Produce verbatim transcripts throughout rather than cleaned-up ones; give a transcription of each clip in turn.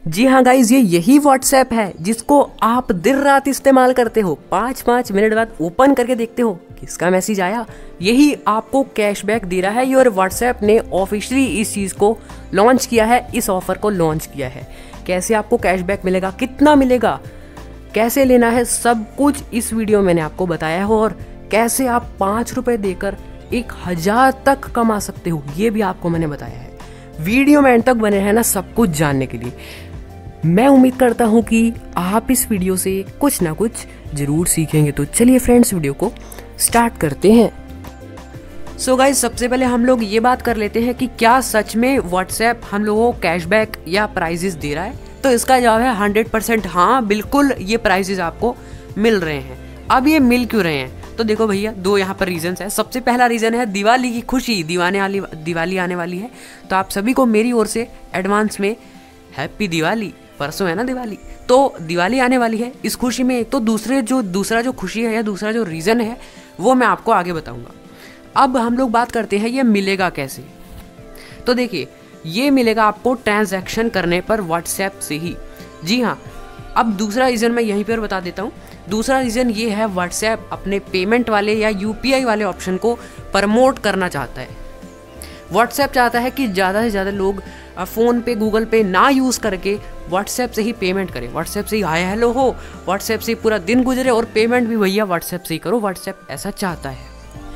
जी हाँ गाइज, ये यही व्हाट्सएप है जिसको आप दिन रात इस्तेमाल करते हो। पाँच पाँच मिनट बाद ओपन करके देखते हो किसका मैसेज आया। यही आपको कैशबैक दे रहा है और व्हाट्सएप ने ऑफिशियली इस चीज़ को लॉन्च किया है, इस ऑफर को लॉन्च किया है। कैसे आपको कैशबैक मिलेगा, कितना मिलेगा, कैसे लेना है, सब कुछ इस वीडियो में मैंने आपको बताया है। और कैसे आप पाँच रुपये देकर एक हजार तक कमा सकते हो, ये भी आपको मैंने बताया है। वीडियो में एंड तक बने हैं ना सब कुछ जानने के लिए। मैं उम्मीद करता हूँ कि आप इस वीडियो से कुछ ना कुछ जरूर सीखेंगे। तो चलिए फ्रेंड्स, वीडियो को स्टार्ट करते हैं। सो so गाइज, सबसे पहले हम लोग ये बात कर लेते हैं कि क्या सच में व्हाट्सएप हम लोगों को कैशबैक या प्राइजेस दे रहा है। तो इसका जवाब है हंड्रेड परसेंट हाँ, बिल्कुल ये प्राइजेस आपको मिल रहे हैं। अब ये मिल क्यों रहे हैं, तो देखो भैया, दो यहाँ पर रीजंस है। सबसे पहला रीजन है दिवाली की खुशी। दीवाने वाली दिवाली आने वाली है, तो आप सभी को मेरी ओर से एडवांस में हैप्पी दिवाली। परसों है ना दिवाली, तो दिवाली आने वाली है। इस खुशी में एक तो दूसरे जो दूसरा जो खुशी है या दूसरा जो रीजन है वो मैं आपको आगे बताऊंगा। अब हम लोग बात करते हैं ये मिलेगा कैसे। तो देखिए, ये मिलेगा आपको ट्रांजैक्शन करने पर व्हाट्सएप से ही। जी हाँ, अब दूसरा रीजन मैं यहीं पर बता देता हूँ। दूसरा रीजन ये है, व्हाट्सएप अपने पेमेंट वाले या यूपीआई वाले ऑप्शन को प्रमोट करना चाहता है। व्हाट्सएप चाहता है कि ज़्यादा से ज़्यादा लोग फ़ोन पे, गूगल पे ना यूज़ करके व्हाट्सएप से ही पेमेंट करें। व्हाट्सएप से ही हाय हेलो हो, व्हाट्सएप से पूरा दिन गुजरे और पेमेंट भी भैया व्हाट्सएप से ही करो। व्हाट्सएप ऐसा चाहता है,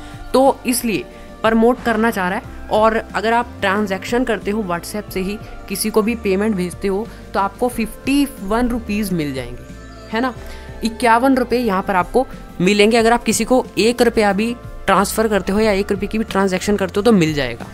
तो इसलिए प्रमोट करना चाह रहा है। और अगर आप ट्रांजैक्शन करते हो व्हाट्सएप से ही, किसी को भी पेमेंट भेजते हो, तो आपको फिफ्टी वन रुपीज़ मिल जाएंगे, है ना। इक्यावन रुपये यहाँ पर आपको मिलेंगे। अगर आप किसी को एक रुपया भी ट्रांसफ़र करते हो या एक रुपये की भी ट्रांजैक्शन करते हो तो मिल जाएगा।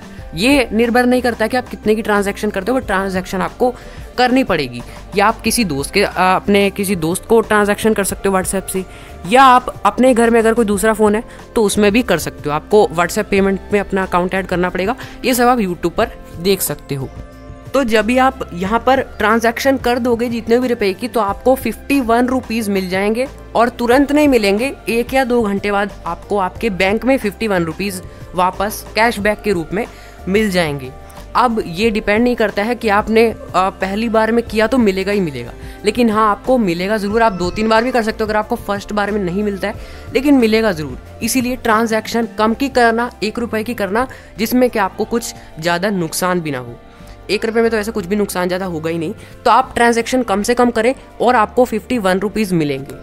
ये निर्भर नहीं करता कि आप कितने की ट्रांजैक्शन करते हो, वो ट्रांजैक्शन आपको करनी पड़ेगी। या आप किसी दोस्त के अपने किसी दोस्त को ट्रांजैक्शन कर सकते हो व्हाट्सएप से, या आप अपने घर में अगर कोई दूसरा फ़ोन है तो उसमें भी कर सकते हो। आपको व्हाट्सएप पेमेंट में अपना अकाउंट ऐड करना पड़ेगा। ये सब आप यूट्यूब पर देख सकते हो। तो जब भी आप यहाँ पर ट्रांजैक्शन कर दोगे जितने भी रुपए की, तो आपको फिफ्टी वन रुपीज़ मिल जाएंगे। और तुरंत नहीं मिलेंगे, एक या दो घंटे बाद आपको आपके बैंक में फिफ्टी वन रुपीज़ वापस कैशबैक के रूप में मिल जाएंगे। अब ये डिपेंड नहीं करता है कि आपने पहली बार में किया तो मिलेगा ही मिलेगा, लेकिन हाँ, आपको मिलेगा ज़रूर। आप दो तीन बार भी कर सकते हो अगर आपको फर्स्ट बार में नहीं मिलता है, लेकिन मिलेगा ज़रूर। इसीलिए ट्रांजैक्शन कम की करना, एक रुपये की करना, जिसमें कि आपको कुछ ज़्यादा नुकसान भी ना हो। एक रुपये में तो ऐसा कुछ भी नुकसान ज़्यादा होगा ही नहीं। तो आप ट्रांजैक्शन कम से कम करें और आपको फिफ्टी वन रुपीज़ मिलेंगे।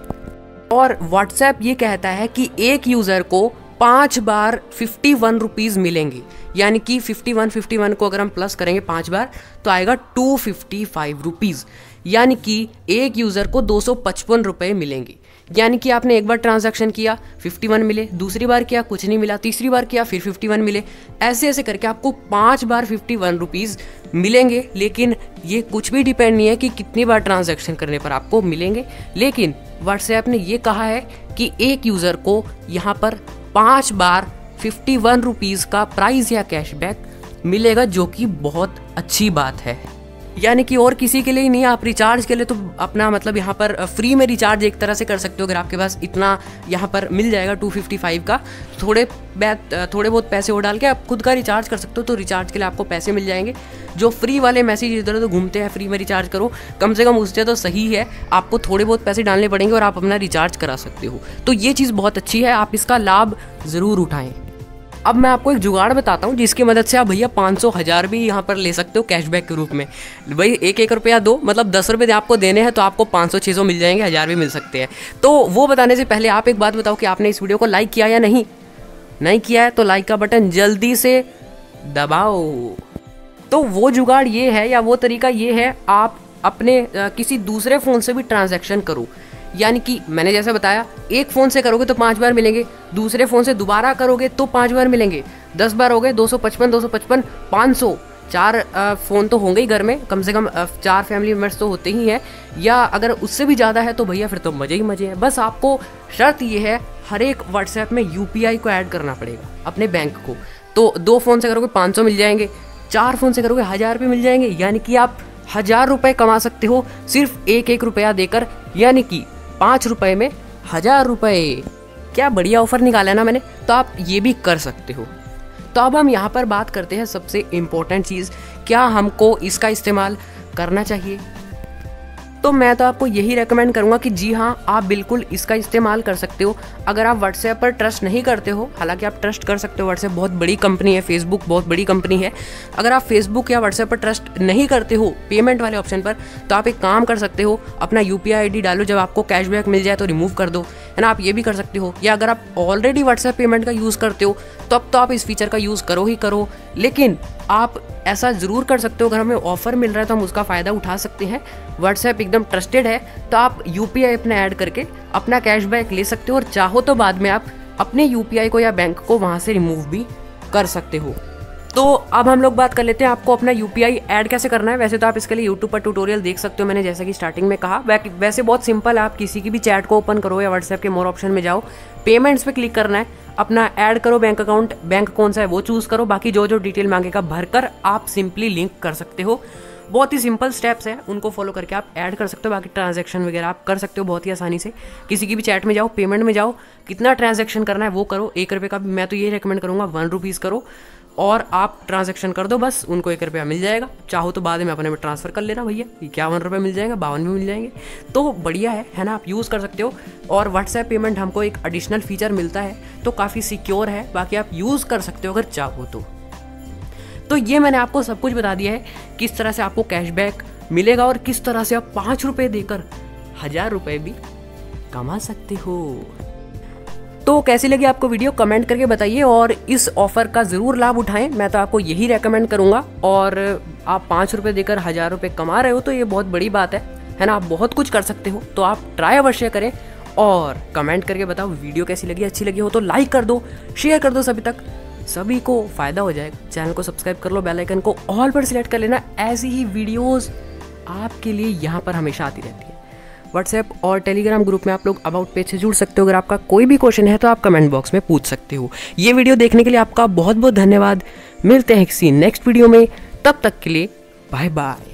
और व्हाट्सएप ये कहता है कि एक यूज़र को पाँच बार फिफ्टी वन रुपीज़ मिलेंगे। यानी कि फिफ्टी वन फिफ्टी वन को अगर हम प्लस करेंगे पाँच बार तो आएगा टू फिफ्टी फाइव रुपीज़। यानी कि एक यूज़र को दो सौ पचपन रुपये मिलेंगे। यानी कि आपने एक बार ट्रांजैक्शन किया, फिफ्टी वन मिले, दूसरी बार किया, कुछ नहीं मिला, तीसरी बार किया, फिर फिफ्टी वन मिले। ऐसे ऐसे करके आपको पाँच बार फिफ्टी वन रुपीज़ मिलेंगे। लेकिन ये कुछ भी डिपेंड नहीं है कि कितनी बार ट्रांजैक्शन करने पर आपको मिलेंगे। लेकिन व्हाट्सएप ने ये कहा है कि एक यूज़र को यहाँ पर पाँच बार फिफ्टी वन रुपीज़ का प्राइस या कैशबैक मिलेगा, जो कि बहुत अच्छी बात है। यानी कि और किसी के लिए ही नहीं, आप रिचार्ज के लिए तो अपना मतलब यहाँ पर फ्री में रिचार्ज एक तरह से कर सकते हो। अगर आपके पास इतना यहाँ पर मिल जाएगा टू फिफ्टी फाइव का, थोड़े थोड़े बहुत पैसे और डाल के आप खुद का रिचार्ज कर सकते हो। तो रिचार्ज के लिए आपको पैसे मिल जाएंगे। जो फ्री वाले मैसेज इधर उधर घूमते हैं, फ्री में रिचार्ज करो, कम से कम उससे तो सही है, आपको थोड़े बहुत पैसे डालने पड़ेंगे और आप अपना रिचार्ज करा सकते हो। तो ये चीज़ बहुत अच्छी है, आप इसका लाभ ज़रूर उठाएँ। अब मैं आपको एक जुगाड़ बताता हूँ जिसकी मदद से आप भैया पाँच सौ हज़ार भी यहाँ पर ले सकते हो कैशबैक के रूप में। भाई एक एक रुपया दो, मतलब दस रुपये आपको देने हैं तो आपको पाँच सौ छः सौ मिल जाएंगे, हज़ार भी मिल सकते हैं। तो वो बताने से पहले आप एक बात बताओ कि आपने इस वीडियो को लाइक किया या नहीं। नहीं किया है तो लाइक का बटन जल्दी से दबाओ। तो वो जुगाड़ ये है या वो तरीका ये है, आप अपने आ, किसी दूसरे फ़ोन से भी ट्रांजैक्शन करो। यानी कि मैंने जैसा बताया, एक फ़ोन से करोगे तो पाँच बार मिलेंगे, दूसरे फ़ोन से दोबारा करोगे तो पाँच बार मिलेंगे। दस बार हो गए, दो सौ पचपन, दो सौ पचपन, पाँच सौ। चार फ़ोन तो होंगे ही घर में, कम से कम चार फैमिली मेम्बर्स तो होते ही हैं। या अगर उससे भी ज़्यादा है तो भैया फिर तो मज़े ही मज़े हैं। बस आपको शर्त ये है, हर एक व्हाट्सएप में यूपीआई को ऐड करना पड़ेगा, अपने बैंक को। तो दो फ़ोन से करोगे पाँच सौ मिल जाएंगे, चार फ़ोन से करोगे हज़ार रुपये मिल जाएंगे। यानी कि आप हज़ार रुपये कमा सकते हो सिर्फ एक एक रुपया देकर। यानी कि पाँच रुपये में हज़ार रुपये। क्या बढ़िया ऑफर निकाला है ना मैंने। तो आप ये भी कर सकते हो। तो अब हम यहाँ पर बात करते हैं सबसे इम्पोर्टेंट चीज़, क्या हमको इसका इस्तेमाल करना चाहिए। तो मैं तो आपको यही रेकमेंड करूंगा कि जी हाँ, आप बिल्कुल इसका इस्तेमाल कर सकते हो। अगर आप व्हाट्सएप पर ट्रस्ट नहीं करते हो, हालांकि आप ट्रस्ट कर सकते हो, व्हाट्सएप बहुत बड़ी कंपनी है, फेसबुक बहुत बड़ी कंपनी है। अगर आप फेसबुक या व्हाट्सएप पर ट्रस्ट नहीं करते हो पेमेंट वाले ऑप्शन पर, तो आप एक काम कर सकते हो, अपना यूपीआई आईडी डालो, जब आपको कैशबैक मिल जाए तो रिमूव कर दो, है ना। आप ये भी कर सकते हो। या अगर आप ऑलरेडी व्हाट्सएप पेमेंट का यूज़ करते हो तो अब तो आप इस फीचर का यूज़ करो ही करो, लेकिन आप ऐसा ज़रूर कर सकते हो, अगर हमें ऑफर मिल रहा है तो हम उसका फ़ायदा उठा सकते हैं। व्हाट्सएप एकदम ट्रस्टेड है, तो आप यूपीआई अपना ऐड करके अपना कैशबैक ले सकते हो, और चाहो तो बाद में आप अपने यूपीआई को या बैंक को वहाँ से रिमूव भी कर सकते हो। तो अब हम लोग बात कर लेते हैं आपको अपना यूपीआई ऐड कैसे करना है। वैसे तो आप इसके लिए यूट्यूब पर ट्यूटोरियल देख सकते हो, मैंने जैसा कि स्टार्टिंग में कहा। वैसे बहुत सिंपल है, आप किसी की भी चैट को ओपन करो या व्हाट्सएप के मोर ऑप्शन में जाओ, पेमेंट्स पे क्लिक करना है, अपना ऐड करो बैंक अकाउंट, बैंक कौन सा है वो चूज करो, बाकी जो जो डिटेल मांगेगा भरकर आप सिंपली लिंक कर सकते हो। बहुत ही सिंपल स्टेप्स हैं, उनको फॉलो करके आप ऐड कर सकते हो। बाकी ट्रांजैक्शन वगैरह आप कर सकते हो बहुत ही आसानी से। किसी की भी चैट में जाओ, पेमेंट में जाओ, कितना ट्रांजैक्शन करना है वो करो। एक रुपये का भी मैं तो ये रेकमेंड करूँगा, वन रुपीज़ करो और आप ट्रांजैक्शन कर दो, बस उनको एक रुपया मिल जाएगा। चाहो तो बाद में अपने में ट्रांसफ़र कर लेना भैया, इक्यावन रुपये मिल जाएगा, बावन भी मिल जाएंगे, तो बढ़िया है है ना। आप यूज़ कर सकते हो। और व्हाट्सएप पेमेंट हमको एक एडिशनल फीचर मिलता है, तो काफ़ी सिक्योर है, बाकी आप यूज़ कर सकते हो अगर चाहो तो। तो ये मैंने आपको सब कुछ बता दिया है, किस तरह से आपको कैशबैक मिलेगा और किस तरह से आप पाँच रुपये देकर हज़ार रुपये भी कमा सकते हो। तो कैसी लगी आपको वीडियो, कमेंट करके बताइए, और इस ऑफर का ज़रूर लाभ उठाएं, मैं तो आपको यही रेकमेंड करूंगा। और आप पाँच रुपये देकर हज़ार रुपये कमा रहे हो तो ये बहुत बड़ी बात है है ना। आप बहुत कुछ कर सकते हो, तो आप ट्राई अवश्य करें और कमेंट करके बताओ वीडियो कैसी लगी। अच्छी लगी हो तो लाइक कर दो, शेयर कर दो, सभी तक सभी को फ़ायदा हो जाएगा। चैनल को सब्सक्राइब कर लो, बेल आइकन को ऑल पर सिलेक्ट कर लेना, ऐसी ही वीडियोज़ आपके लिए यहाँ पर हमेशा आती रहती है। व्हाट्सएप और टेलीग्राम ग्रुप में आप लोग अबाउट पेज से जुड़ सकते हो। अगर आपका कोई भी क्वेश्चन है तो आप कमेंट बॉक्स में पूछ सकते हो। ये वीडियो देखने के लिए आपका बहुत बहुत धन्यवाद। मिलते हैं किसी नेक्स्ट वीडियो में, तब तक के लिए बाय बाय।